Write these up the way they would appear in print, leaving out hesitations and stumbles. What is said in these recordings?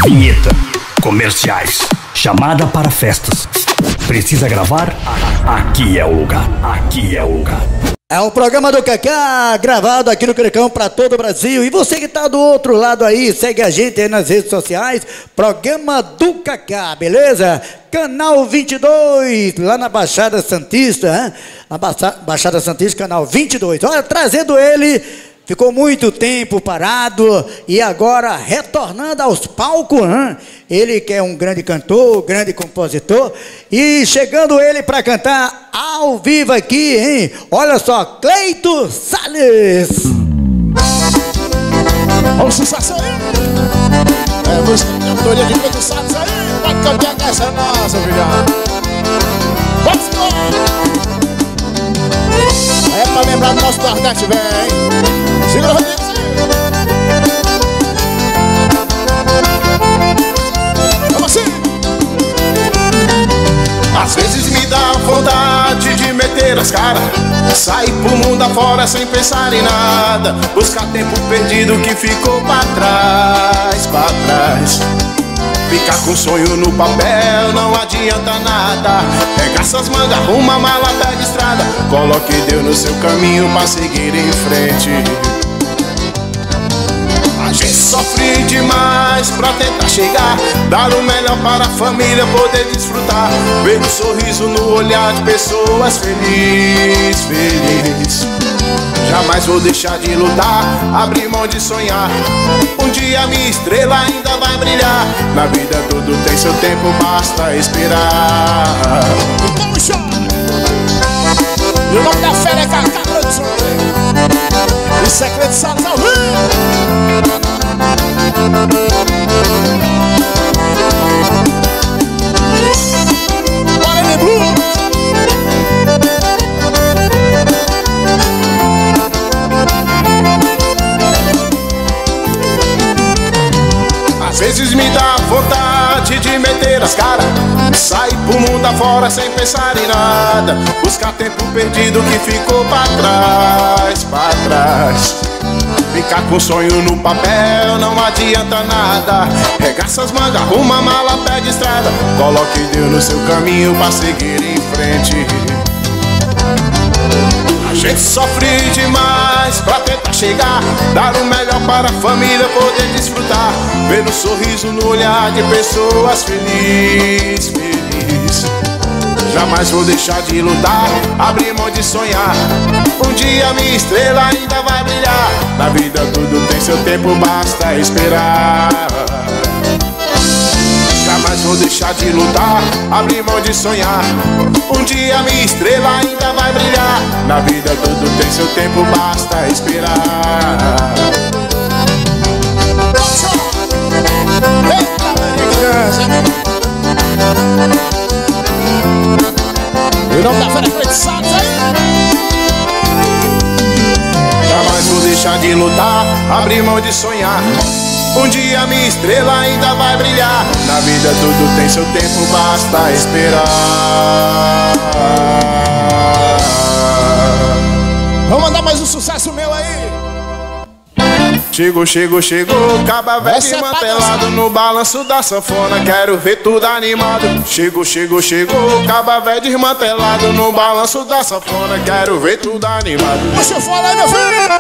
Vinheta, comerciais, chamada para festas. Precisa gravar? Aqui é o lugar. Aqui é o lugar. É o programa do Cacá, gravado aqui no Cricão para todo o Brasil. E você que tá do outro lado aí, segue a gente aí nas redes sociais. Programa do Cacá, beleza? Canal 22, lá na Baixada Santista, hein? Na Baixada Santista, canal 22. Olha, trazendo ele, ficou muito tempo parado e agora retornando aos palcos, hein? Ele que é um grande cantor, grande compositor, e chegando ele para cantar ao vivo aqui, hein? Olha só, Cleito Salles. Olha o sucesso aí. É música de autoria de Cleito Salles aí. Pode cantar que essa é nossa, filhão. Vamos embora. É pra lembrar do nosso Nordeste, velho, hein? Segura o Rodrigo. Às vezes me dá vontade de meter as caras, sair pro mundo afora sem pensar em nada, buscar tempo perdido que ficou pra trás, pra trás. Ficar com sonho no papel não adianta nada. Pega essas mangas, arruma a mala, pega estrada, coloque Deus no seu caminho pra seguir em frente. A gente sofre demais pra tentar chegar, dar o melhor para a família poder desfrutar, ver um sorriso no olhar de pessoas felizes, felizes. Jamais vou deixar de lutar, abrir mão de sonhar. Um dia minha estrela ainda vai brilhar. Na vida tudo tem seu tempo, basta esperar. E o nome da fera é Cacá Produções. E Secreto Salles ao vivo. Guarani Blue. Às vezes me dá vontade de meter as caras, sair pro mundo afora sem pensar em nada, buscar tempo perdido que ficou pra trás, pra trás. Ficar com sonho no papel não adianta nada. Regaça as mangas, arruma a mala, pega estrada, coloque Deus no seu caminho pra seguir em frente. A gente sofre demais pra tentar chegar, dar o melhor para a família poder desfrutar, ver um sorriso no olhar de pessoas felizes, felizes. Jamais vou deixar de lutar, abrir mão de sonhar. Um dia minha estrela ainda vai brilhar. Na vida tudo tem seu tempo, basta esperar. Jamais vou deixar de lutar, abrir mão de sonhar. Um dia minha estrela ainda vai brilhar. Na vida tudo tem seu tempo, basta esperar. E o nome da fera é Cleito Salles aí. Jamais vou deixar de lutar, abrir mão de sonhar. Um dia minha estrela ainda vai brilhar. Na vida tudo tem seu tempo, basta esperar. Vamos mandar mais um sucesso meu aí. Chegou, chegou, chegou, caba velho desmantelado no balanço da sanfona, quero ver tudo animado. Chegou, chegou, chegou, caba velho desmantelado no balanço da sanfona, quero ver tudo animado. Deixa eu falar aí, meu filho.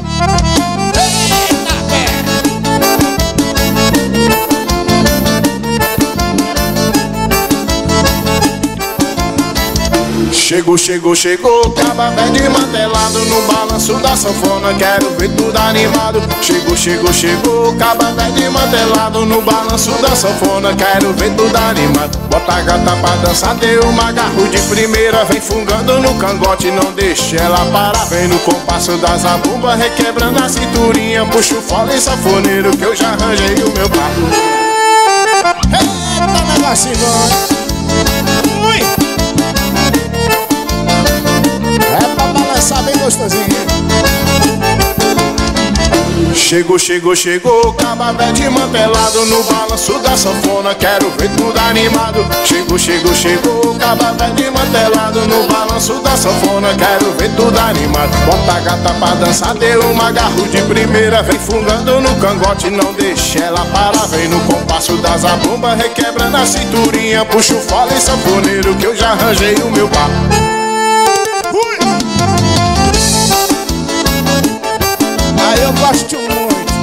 Chegou, chegou, chegou, caba velho desmantelado no balanço da sanfona, quero ver tudo animado. Chegou, chegou, chegou, caba velho desmantelado no balanço da sanfona, quero ver tudo animado. Bota a gata pra dançar, deu uma garro de primeira, vem fungando no cangote, não deixa ela parar. Vem no compasso das abumbas, requebrando a cinturinha, puxa o fole sanfoneiro que eu já arranjei o meu barco. Eita, negocinho bom. Ui. É pra balançar bem gostosinho. Chegou, chegou, chegou, caba velho desmantelado no balanço da sanfona, quero ver tudo animado. Chegou, chegou, chegou, caba velho desmantelado no balanço da sanfona, quero ver tudo animado. Bota a gata pra dançar, deu um agarro de primeira, vem fungando no cangote, não deixa ela parar. Vem no compasso das abumbas, requebra na cinturinha, puxa o fole sanfoneiro que eu já arranjei o meu papo. Aí eu gosto muito.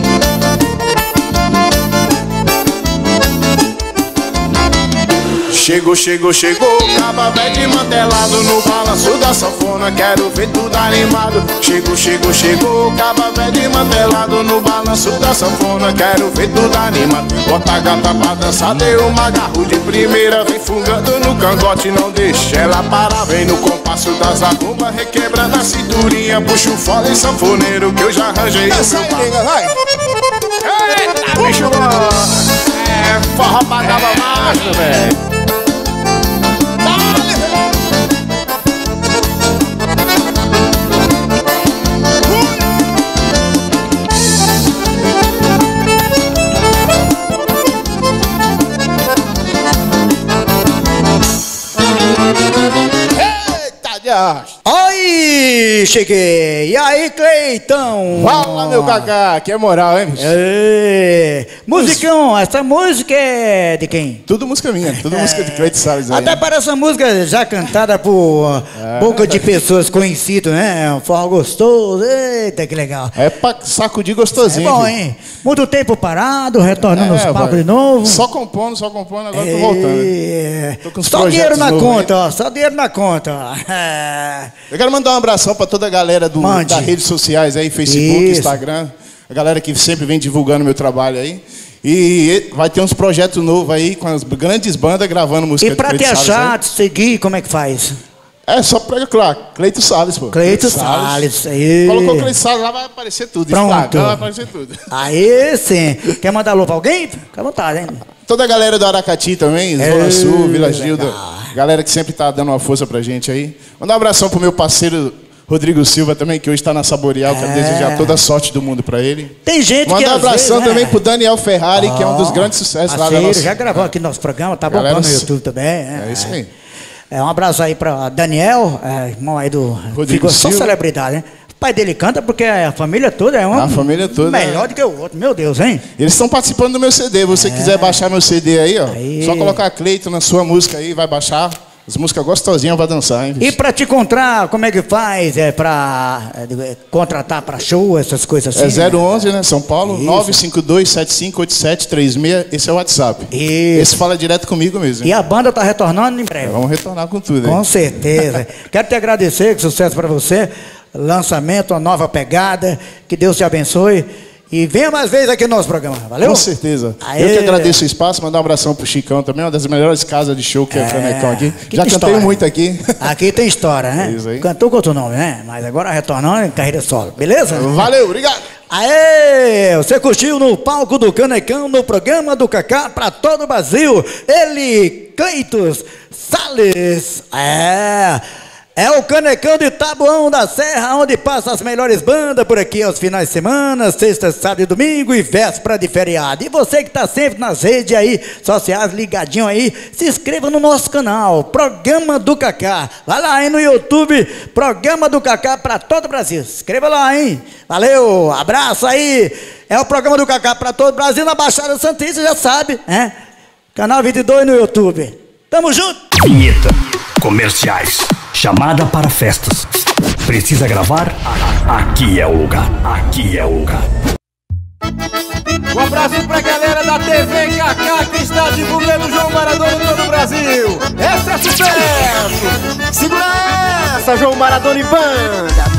Chegou, chegou, chegou, caba velho desmantelado no balanço da sanfona, quero ver tudo animado. Chegou, chegou, chegou, caba velho desmantelado no balanço da sanfona, quero ver tudo animado. Bota a gata pra dançar, deu um agarro de primeira, vem fungando no cangote, não deixa ela parar. Vem no compasso das abumbas, requebra na cinturinha, puxa o fole sanfoneiro que eu já arranjei o meu papo. Vai. Eita, bicho bom! É forró pra caba macho, velho. Oi, cheguei! E aí, Cleitão? Fala, meu Cacá, que é moral, hein, bicho? Musicão, essa música é de quem? Tudo música minha, tudo música de Cleiton Salles aí. Até parece uma música já cantada por boca de pessoas conhecidas, né? Um forró gostoso, eita, que legal. É pra sacudir gostosinho. É bom, hein? Muito tempo parado, retornando aos palcos de novo. Só compondo, agora tô voltando. Tô com uns só dinheiro na conta, aí. ó, só dinheiro na conta, ó. Eu quero mandar um abração pra toda a galera das redes sociais aí, Facebook, Instagram. A galera que sempre vem divulgando meu trabalho aí. E vai ter uns projetos novos aí com as grandes bandas gravando música. E pra te achar, te seguir, como é que faz? É só pra, claro, Cleiton Salles, pô. Cleiton Salles, aí. Colocou Cleiton Salles lá, vai aparecer tudo. Pronto. Vai aparecer tudo. Aí sim. Quer mandar alô pra alguém? Fica à vontade, hein? Toda a galera do Aracati também, Zona Sul, Vila Gilda. Galera que sempre tá dando uma força pra gente aí. Mandar um abração pro meu parceiro Rodrigo Silva também, que hoje tá na Saboreal. Quero desejar toda a sorte do mundo pra ele. Tem gente Mandar que um abração também pro Daniel Ferrari, que é um dos grandes sucessos lá da nossa... já gravou aqui no nosso programa, tá bombando no YouTube também. É isso aí. Um abraço aí pra Daniel, irmão aí do... Rodrigo Ficou só Silva. Celebridade, né? O pai dele canta porque a família toda é A família toda melhor do que o outro, meu Deus, hein? Eles estão participando do meu CD. Você quiser baixar meu CD aí, ó. Só colocar Cleiton na sua música aí, vai baixar. As músicas gostosinhas pra dançar, hein, bicho? E pra te encontrar, como é que faz? Pra contratar pra show, essas coisas assim? É 011, né? São Paulo, 952-758736. Esse é o WhatsApp. Isso. Esse fala direto comigo mesmo. E a banda tá retornando em breve? Vamos retornar com tudo, hein? Com certeza. Quero te agradecer, que sucesso pra você. Lançamento, uma nova pegada. Que Deus te abençoe. E venha mais vezes aqui no nosso programa, valeu? Com certeza. Aê. Eu que agradeço o espaço, mandar um abração pro Chicão também, uma das melhores casas de show que é o Canecão aqui. Já cantei história. muito aqui. Aqui tem história, né? Isso aí. Cantou com outro nome, né? Mas agora retornando em carreira solo, beleza? Valeu, obrigado. Aê! Você curtiu no palco do Canecão, no programa do Cacá para todo o Brasil. Ele, Cleiton Salles. É o Canecão de Taboão da Serra, onde passa as melhores bandas por aqui aos finais de semana, sexta, sábado e domingo e véspera de feriado. E você que está sempre nas redes aí, sociais, ligadinho aí, se inscreva no nosso canal, Programa do Cacá. Vai lá aí no YouTube, Programa do Cacá para todo o Brasil. Se inscreva lá, hein? Valeu, abraço aí. É o Programa do Cacá para todo o Brasil, na Baixada Santista, já sabe, né? Canal 22 no YouTube. Tamo junto! Vinheta, comerciais, chamada para festas. Precisa gravar? Aqui é o lugar. Aqui é o lugar. Um abraço pra galera da TV Cacá que está divulgando o João Maradona em todo o Brasil. Esse é sucesso! Segura essa, João Maradona e banda!